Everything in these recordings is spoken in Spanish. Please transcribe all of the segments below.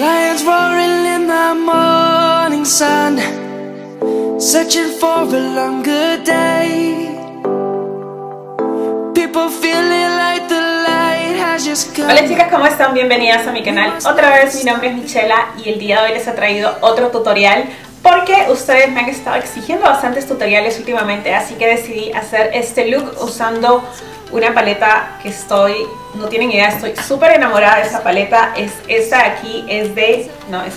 Lions roaring in the morning sun, searching for a longer day. People feeling like the light has just come. Hola chicas, ¿cómo están? Bienvenidas a mi canal. Otra vez, mi nombre es Michela y el día de hoy les he traído otro tutorial porque ustedes me han estado exigiendo bastantes tutoriales últimamente, así que decidí hacer este look usando una paleta que no tienen idea, estoy súper enamorada de esa paleta. Es esta de aquí, es de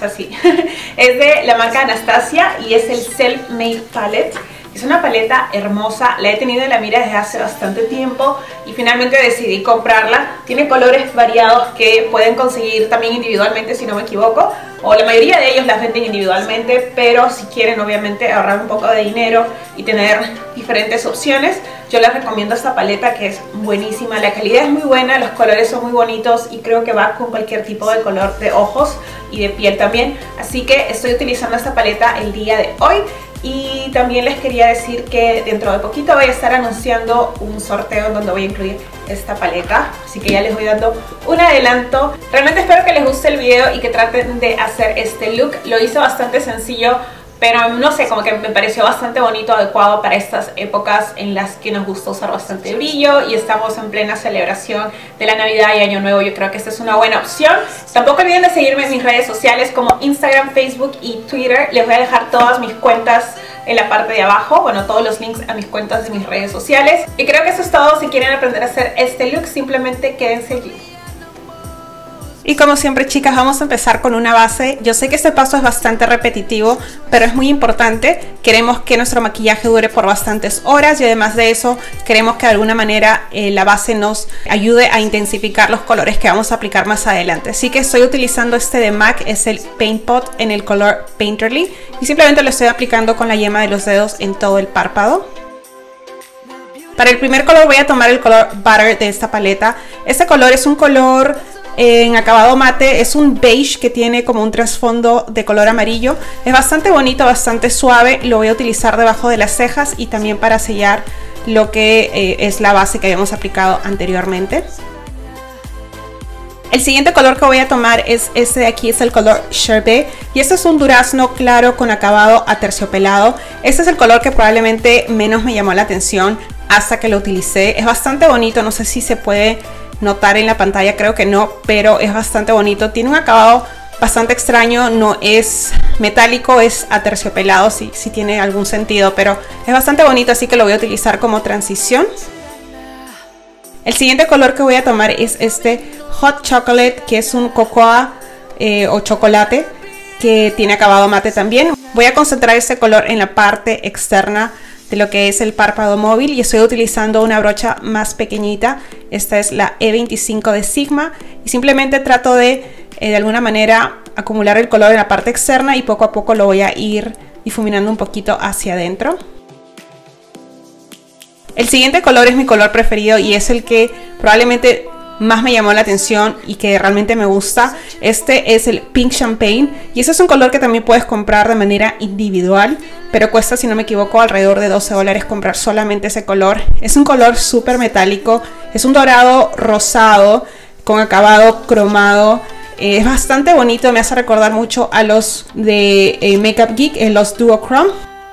la marca Anastasia y es el Self Made Palette. Es una paleta hermosa, la he tenido en la mira desde hace bastante tiempo y finalmente decidí comprarla. Tiene colores variados que pueden conseguir también individualmente, si no me equivoco, o la mayoría de ellos las venden individualmente, pero si quieren obviamente ahorrar un poco de dinero y tener diferentes opciones, yo les recomiendo esta paleta, que es buenísima. La calidad es muy buena, los colores son muy bonitos y creo que va con cualquier tipo de color de ojos y de piel también, así que estoy utilizando esta paleta el día de hoy. Y también les quería decir que dentro de poquito voy a estar anunciando un sorteo en donde voy a incluir esta paleta, así que ya les voy dando un adelanto. Realmente espero que les guste el video y que traten de hacer este look. Lo hice bastante sencillo, pero no sé, como que me pareció bastante bonito, adecuado para estas épocas en las que nos gusta usar bastante brillo y estamos en plena celebración de la Navidad y Año Nuevo. Yo creo que esta es una buena opción. Tampoco olviden de seguirme en mis redes sociales como Instagram, Facebook y Twitter. Les voy a dejar todas mis cuentas en la parte de abajo, bueno, todos los links a mis cuentas de mis redes sociales. Y creo que eso es todo. Si quieren aprender a hacer este look, simplemente quédense allí. Y como siempre, chicas, vamos a empezar con una base. Yo sé que este paso es bastante repetitivo, pero es muy importante. Queremos que nuestro maquillaje dure por bastantes horas y además de eso queremos que de alguna manera la base nos ayude a intensificar los colores que vamos a aplicar más adelante. Así que estoy utilizando este de MAC, es el Paint Pot en el color Painterly y simplemente lo estoy aplicando con la yema de los dedos en todo el párpado. Para el primer color voy a tomar el color Butter de esta paleta. Este color es un color en acabado mate, es un beige que tiene como un trasfondo de color amarillo. Es bastante bonito, bastante suave. Lo voy a utilizar debajo de las cejas y también para sellar lo que es la base que habíamos aplicado anteriormente. El siguiente color que voy a tomar es este de aquí, es el color Sherbet y este es un durazno claro con acabado aterciopelado. Este es el color que probablemente menos me llamó la atención hasta que lo utilicé. Es bastante bonito, no sé si se puede notar en la pantalla, creo que no, pero es bastante bonito. Tiene un acabado bastante extraño, no es metálico, es aterciopelado, sí tiene algún sentido, pero es bastante bonito, así que lo voy a utilizar como transición. El siguiente color que voy a tomar es este Hot Chocolate, que es un cocoa o chocolate que tiene acabado mate también. Voy a concentrar este color en la parte externa de lo que es el párpado móvil y estoy utilizando una brocha más pequeñita. Esta es la E25 de Sigma y simplemente trato de alguna manera acumular el color en la parte externa y poco a poco lo voy a ir difuminando un poquito hacia adentro. El siguiente color es mi color preferido y es el que probablemente más me llamó la atención y que realmente me gusta. Este es el Pink Champagne y este es un color que también puedes comprar de manera individual, pero cuesta, si no me equivoco, alrededor de $12 comprar solamente ese color. Es un color súper metálico, es un dorado rosado con acabado cromado. Es bastante bonito, me hace recordar mucho a los de Makeup Geek, los Duochrome.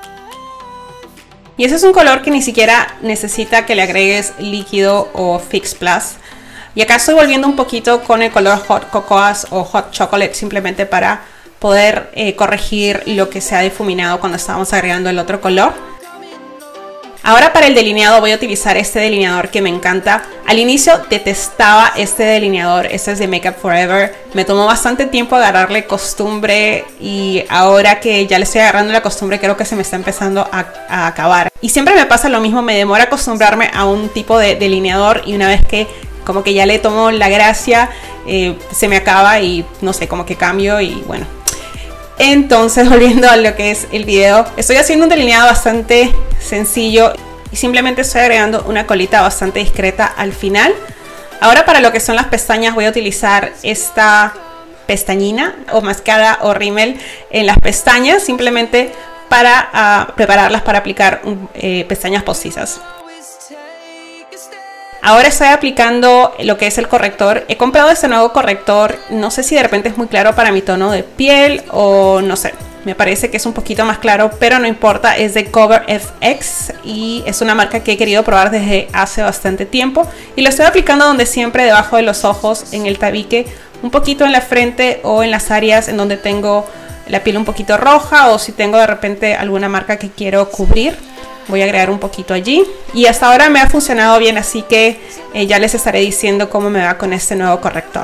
Y ese es un color que ni siquiera necesita que le agregues líquido o Fix Plus. Y acá estoy volviendo un poquito con el color Hot Cocoas o Hot Chocolate, simplemente para poder corregir lo que se ha difuminado cuando estábamos agregando el otro color. Ahora para el delineado voy a utilizar este delineador que me encanta. Al inicio detestaba este delineador, este es de Makeup Forever. Me tomó bastante tiempo agarrarle costumbre y ahora que ya le estoy agarrando la costumbre creo que se me está empezando a acabar. Y siempre me pasa lo mismo, me demora acostumbrarme a un tipo de delineador y una vez que como que ya le tomo la gracia, se me acaba y no sé, como que cambio y bueno. Entonces, volviendo a lo que es el video, estoy haciendo un delineado bastante sencillo y simplemente estoy agregando una colita bastante discreta al final. Ahora para lo que son las pestañas voy a utilizar esta pestañina o mascara o rímel en las pestañas, simplemente para prepararlas para aplicar pestañas postizas. Ahora estoy aplicando lo que es el corrector. He comprado este nuevo corrector. No sé si de repente es muy claro para mi tono de piel o no sé. Me parece que es un poquito más claro, pero no importa. Es de Cover FX y es una marca que he querido probar desde hace bastante tiempo. Y lo estoy aplicando donde siempre, debajo de los ojos, en el tabique, un poquito en la frente o en las áreas en donde tengo la piel un poquito roja o si tengo de repente alguna marca que quiero cubrir. Voy a agregar un poquito allí y hasta ahora me ha funcionado bien, así que ya les estaré diciendo cómo me va con este nuevo corrector.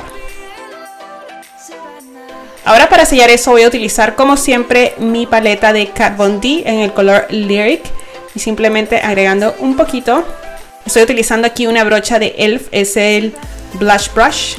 Ahora para sellar eso voy a utilizar como siempre mi paleta de Kat Von D en el color Lyric y simplemente agregando un poquito. Estoy utilizando aquí una brocha de ELF, es el Blush Brush.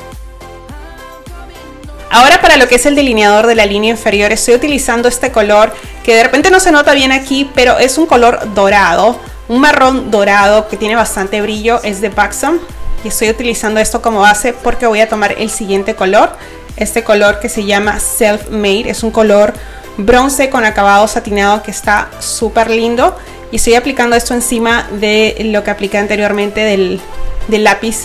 Ahora para lo que es el delineador de la línea inferior estoy utilizando este color que de repente no se nota bien aquí, pero es un color dorado, un marrón dorado que tiene bastante brillo, es de Buxom. Y estoy utilizando esto como base porque voy a tomar el siguiente color, este color que se llama Self Made, es un color bronce con acabado satinado que está súper lindo. Y estoy aplicando esto encima de lo que apliqué anteriormente del lápiz.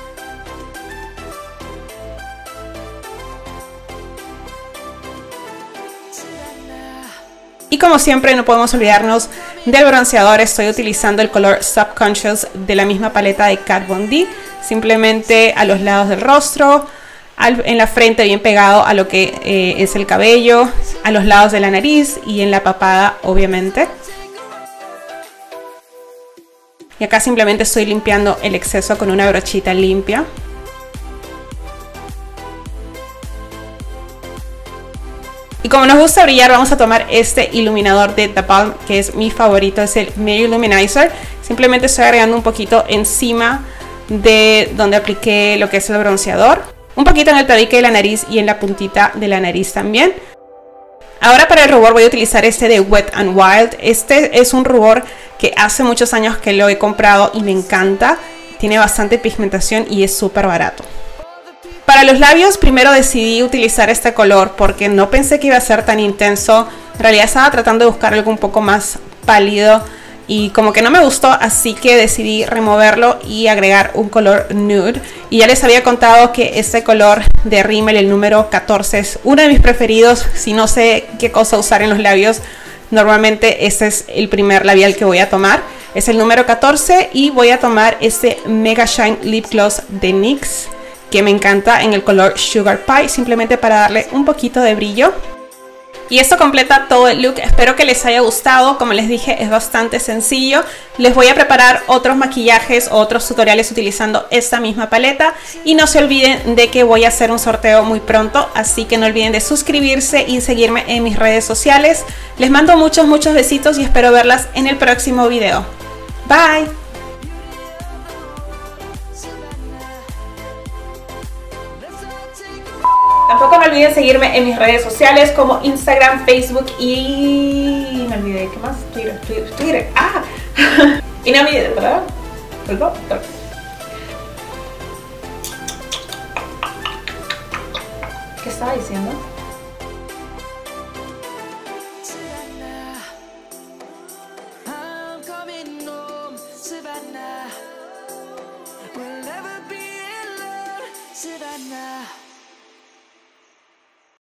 Y como siempre no podemos olvidarnos del bronceador. Estoy utilizando el color Subconscious de la misma paleta de Kat Von D. Simplemente a los lados del rostro, en la frente bien pegado a lo que es el cabello, a los lados de la nariz y en la papada obviamente. Y acá simplemente estoy limpiando el exceso con una brochita limpia. Y como nos gusta brillar, vamos a tomar este iluminador de The Balm, que es mi favorito, es el Mirror Illuminizer. Simplemente estoy agregando un poquito encima de donde apliqué lo que es el bronceador. Un poquito en el tabique de la nariz y en la puntita de la nariz también. Ahora para el rubor voy a utilizar este de Wet n Wild. Este es un rubor que hace muchos años que lo he comprado y me encanta. Tiene bastante pigmentación y es súper barato. Para los labios primero decidí utilizar este color porque no pensé que iba a ser tan intenso. En realidad estaba tratando de buscar algo un poco más pálido y como que no me gustó, así que decidí removerlo y agregar un color nude. Y ya les había contado que este color de Rimmel, el número 14, es uno de mis preferidos. Si no sé qué cosa usar en los labios, normalmente este es el primer labial que voy a tomar. Es el número 14 y voy a tomar este Mega Shine Lip Gloss de NYX, que me encanta, en el color Sugar Pie, simplemente para darle un poquito de brillo. Y esto completa todo el look. Espero que les haya gustado. Como les dije, es bastante sencillo. Les voy a preparar otros maquillajes o otros tutoriales utilizando esta misma paleta. Y no se olviden de que voy a hacer un sorteo muy pronto, así que no olviden de suscribirse y seguirme en mis redes sociales. Les mando muchos besitos y espero verlas en el próximo video. Bye. Tampoco me olviden seguirme en mis redes sociales como Instagram, Facebook y... me olvidé, ¿qué más? Twitter. ¡Ah! Y no olviden, ¿verdad? ¿Qué estaba diciendo?